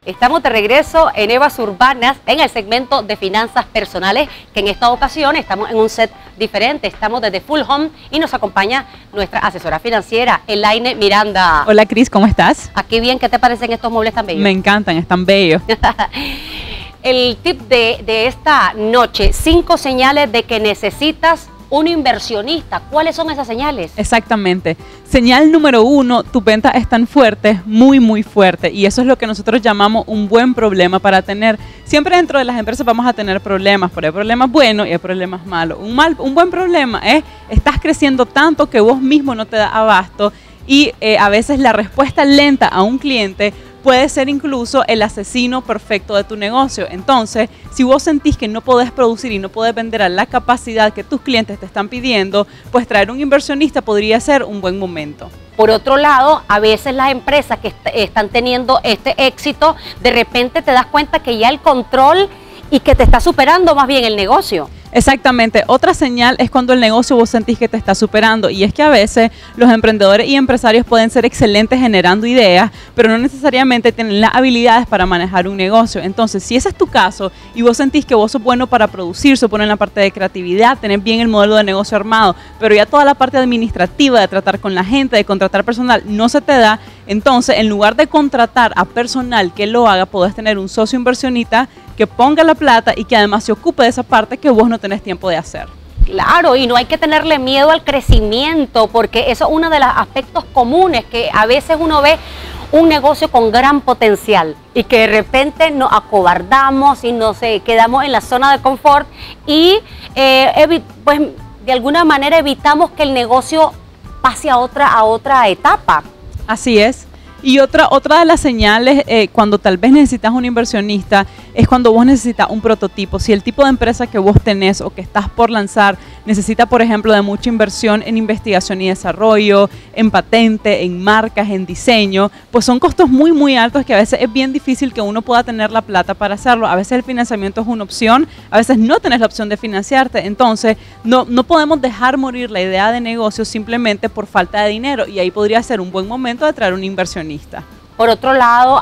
Estamos de regreso en Evas Urbanas en el segmento de finanzas personales, que en esta ocasión estamos en un set diferente. Estamos desde Full Home y nos acompaña nuestra asesora financiera, Elaine Miranda. Hola Cris, ¿cómo estás? Aquí bien, ¿qué te parecen estos muebles tan bellos? Me encantan, están bellos. El tip de esta noche, 5 señales de que necesitas un inversionista. ¿Cuáles son esas señales? Exactamente. Señal número 1, tus ventas están fuertes, muy fuertes, y eso es lo que nosotros llamamos un buen problema para tener. Siempre dentro de las empresas vamos a tener problemas, pero hay problemas buenos y hay problemas malos. Un buen problema es, estás creciendo tanto que vos mismo no te das abasto y a veces la respuesta lenta a un cliente puede ser incluso el asesino perfecto de tu negocio. Entonces, si vos sentís que no podés producir y no podés vender a la capacidad que tus clientes te están pidiendo, pues traer un inversionista podría ser un buen momento. Por otro lado, a veces las empresas que están teniendo este éxito, de repente te das cuenta que ya el control y que te está superando más bien el negocio. Exactamente. Otra señal es cuando el negocio vos sentís que te está superando, y es que a veces los emprendedores y empresarios pueden ser excelentes generando ideas, pero no necesariamente tienen las habilidades para manejar un negocio. Entonces, si ese es tu caso y vos sentís que vos sos bueno para producir, sos bueno en la parte de creatividad, tenés bien el modelo de negocio armado, pero ya toda la parte administrativa de tratar con la gente, de contratar personal, no se te da, entonces en lugar de contratar a personal que lo haga, podés tener un socio inversionista que ponga la plata y que además se ocupe de esa parte que vos no tenés tiempo de hacer. Claro, y no hay que tenerle miedo al crecimiento, porque eso es uno de los aspectos comunes, que a veces uno ve un negocio con gran potencial y que de repente nos acobardamos y nos quedamos en la zona de confort y pues de alguna manera evitamos que el negocio pase a otra etapa. Así es. Y otra de las señales cuando tal vez necesitas un inversionista es cuando vos necesitas un prototipo. Si el tipo de empresa que vos tenés o que estás por lanzar necesita, por ejemplo, de mucha inversión en investigación y desarrollo, en patente, en marcas, en diseño, pues son costos muy altos que a veces es bien difícil que uno pueda tener la plata para hacerlo. A veces el financiamiento es una opción, a veces no tenés la opción de financiarte. Entonces no podemos dejar morir la idea de negocio simplemente por falta de dinero, y ahí podría ser un buen momento de traer un inversionista. Por otro lado,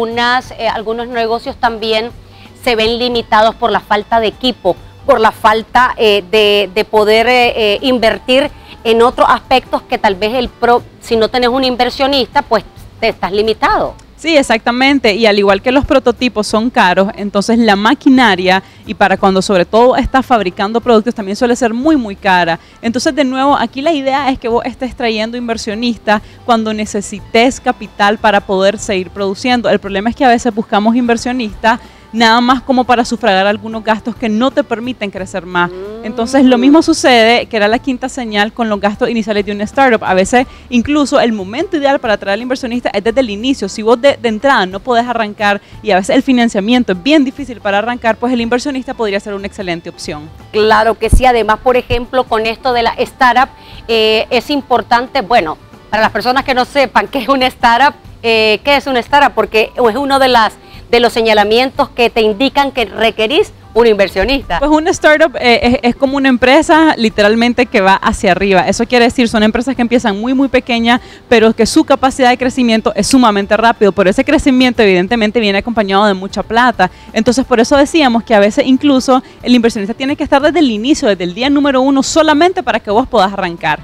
algunos negocios también se ven limitados por la falta de equipo, por la falta de poder invertir en otros aspectos que tal vez si no tenés un inversionista, pues te estás limitado. Sí, exactamente, y al igual que los prototipos son caros, entonces la maquinaria, y para cuando sobre todo estás fabricando productos, también suele ser muy cara. Entonces, de nuevo, aquí la idea es que vos estés trayendo inversionistas cuando necesites capital para poder seguir produciendo. El problema es que a veces buscamos inversionistas nada más como para sufragar algunos gastos que no te permiten crecer más. Entonces lo mismo sucede, que era la quinta señal, con los gastos iniciales de una startup. A veces incluso el momento ideal para atraer al inversionista es desde el inicio. Si vos de entrada no podés arrancar y a veces el financiamiento es bien difícil para arrancar, pues el inversionista podría ser una excelente opción. Claro que sí. Además, por ejemplo, con esto de la startup, es importante, bueno, para las personas que no sepan qué es una startup, ¿qué es una startup? Porque es uno de los señalamientos que te indican que requerís un inversionista. Pues una startup es como una empresa literalmente que va hacia arriba. Eso quiere decir, son empresas que empiezan muy pequeñas, pero que su capacidad de crecimiento es sumamente rápido. Pero ese crecimiento evidentemente viene acompañado de mucha plata. Entonces por eso decíamos que a veces incluso el inversionista tiene que estar desde el inicio, desde el día número 1, solamente para que vos puedas arrancar.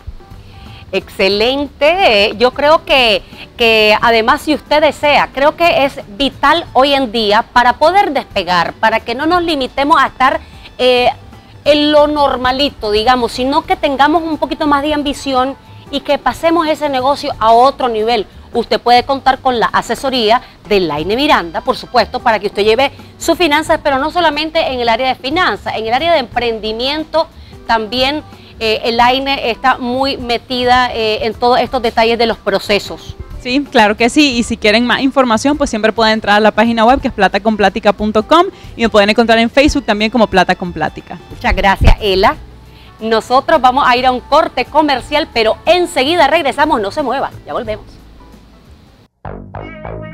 Excelente. Yo creo que además, si usted desea, creo que es vital hoy en día para poder despegar, para que no nos limitemos a estar en lo normalito, digamos, sino que tengamos un poquito más de ambición y que pasemos ese negocio a otro nivel. Usted puede contar con la asesoría de Elaine Miranda, por supuesto, para que usted lleve sus finanzas, pero no solamente en el área de finanzas, en el área de emprendimiento también. Elaine está muy metida en todos estos detalles de los procesos. Sí, claro que sí, y si quieren más información, pues siempre pueden entrar a la página web, que es plataconplatica.com, y me pueden encontrar en Facebook también como Plata con Plática. Muchas gracias, Ela. Nosotros vamos a ir a un corte comercial, pero enseguida regresamos. No se mueva, ya volvemos.